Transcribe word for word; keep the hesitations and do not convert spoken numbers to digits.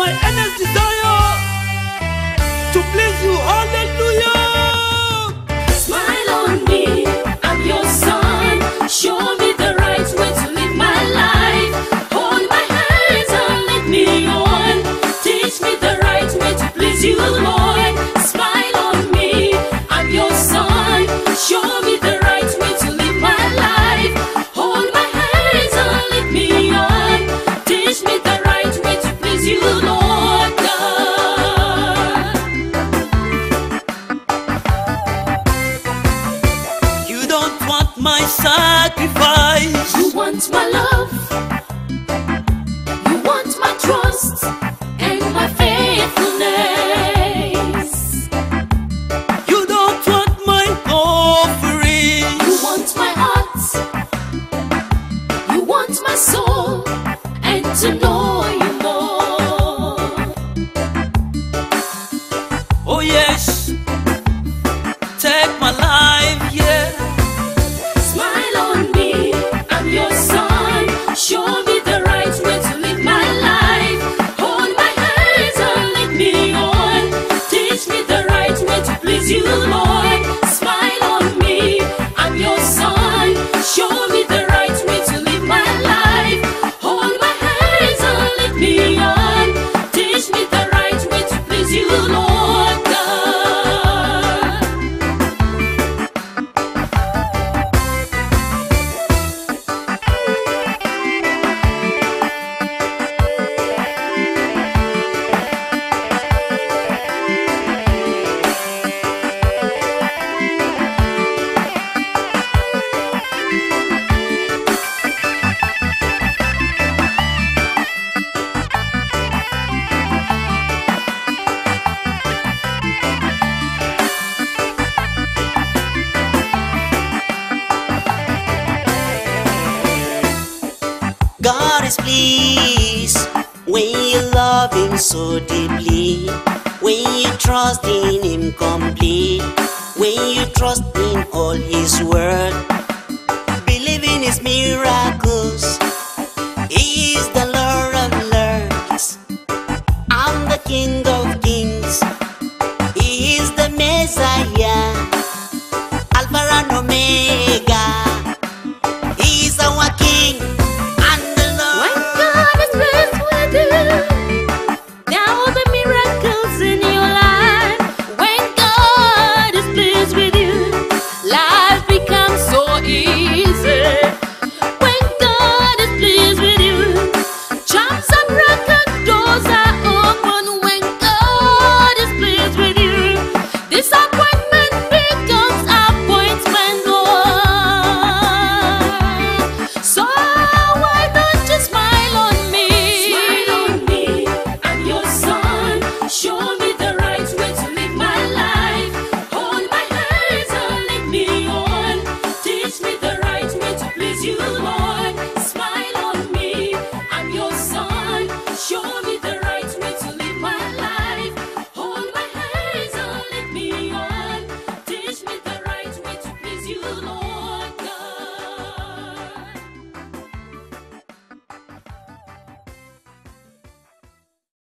my earnest desire to please you. Hallelujah. Smile on me, I'm your son. Show me the right way to live my life. Hold my hands and lead me on. Teach me the right way to please you, Lord. Smile on me, I'm your son. Show me the right way to live my life. Hold my hands and lead me on. Teach me the right way to please you, Lord God. You don't want my sacrifice. You want my love. You want my trust and my faithfulness. You don't want my offering. You want my heart. You want my soul and to know you more. Oh yes, take my life, yeah. Smile on me, I'm your son. Show me the right way to live my life. Hold my hands and lead me on. Teach me the right way to please you, Lord. Smile on me, I'm your son. Show me the right way to live my life. Hold my hands and lead me on. Teach me the right way to please you, Lord God. God is pleased when you love Him so deeply, when you trust in Him complete, when you trust in all His word, believe in His miracle.